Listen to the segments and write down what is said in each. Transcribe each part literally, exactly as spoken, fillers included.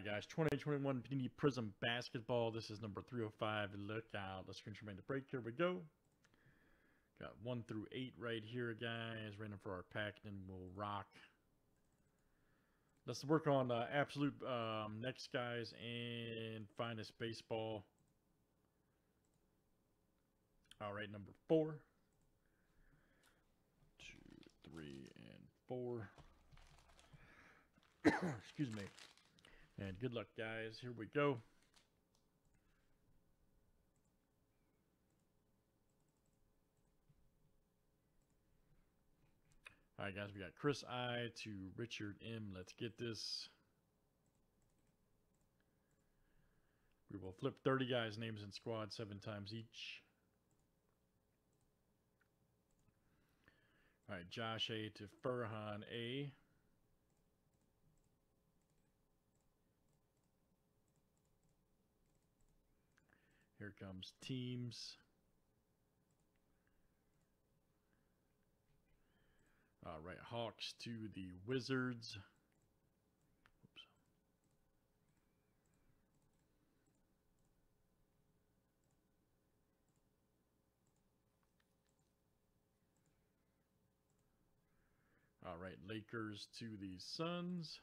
Alright guys, twenty twenty-one Panini Prizm Basketball. This is number three oh five. Look out. Let's screen remain the break. Here we go. Got one through eight right here, guys. Random for our pack, and we'll rock. Let's work on uh, absolute um, next, guys, and finest baseball. Alright, number four. Two, three, and four. Excuse me. And good luck, guys. Here we go. All right, guys. We got Chris I to Richard M. Let's get this. We will flip thirty guys' names in squad seven times each. All right, Josh A to Furhan A. Here comes teams. All right, Hawks to the Wizards. Oops. All right, Lakers to the Suns.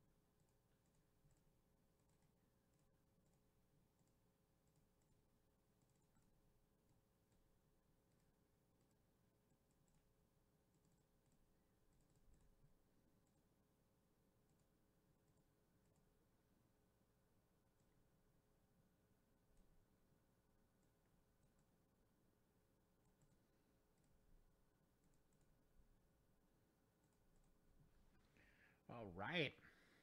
All right.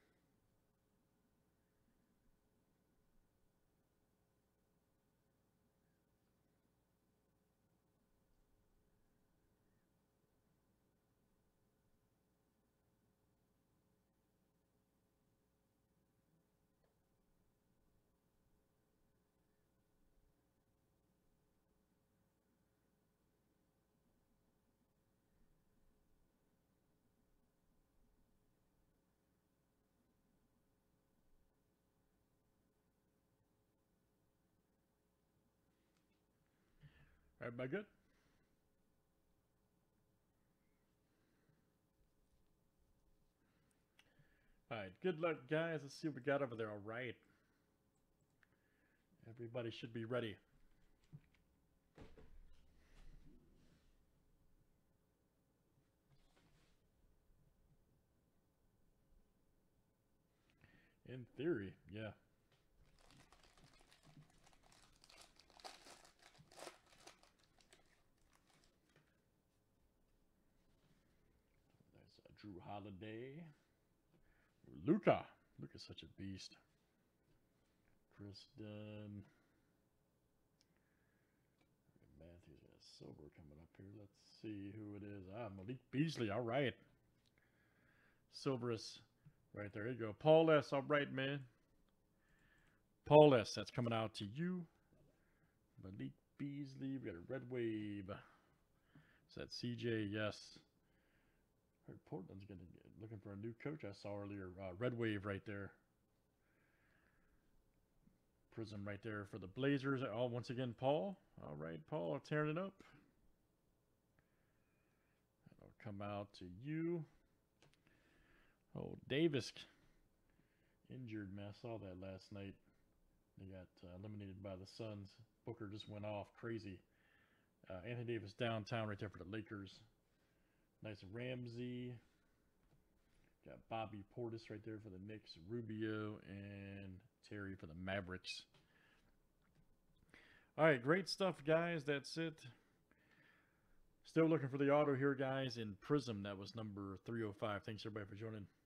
Everybody good? All right, good luck, guys. Let's see what we got over there. All right. Everybody should be ready. In theory, yeah. That's uh, Drew Holiday. Luka. Luka's such a beast. Chris Dunn. Matthews got a silver coming up here. Let's see who it is. Ah, Malik Beasley. All right. Silverus right there. There you go. Paul S. All right, man. Paul S. That's coming out to you. Malik Beasley. We got a red wave. Is that C J? Yes. Heard Portland's gonna get, looking for a new coach. I saw earlier. Uh, red wave right there. Prizm right there for the Blazers. Oh, once again, Paul. All right, Paul, tearing it up. That'll come out to you. Oh, Davis injured, man. I saw that last night. They got uh, eliminated by the Suns. Booker just went off crazy. Uh, Anthony Davis downtown right there for the Lakers. Nice Ramsey. Got Bobby Portis right there for the Knicks. Rubio and Terry for the Mavericks. All right, great stuff, guys. That's it. Still looking for the auto here, guys, in Prizm. That was number three oh five. Thanks, everybody, for joining.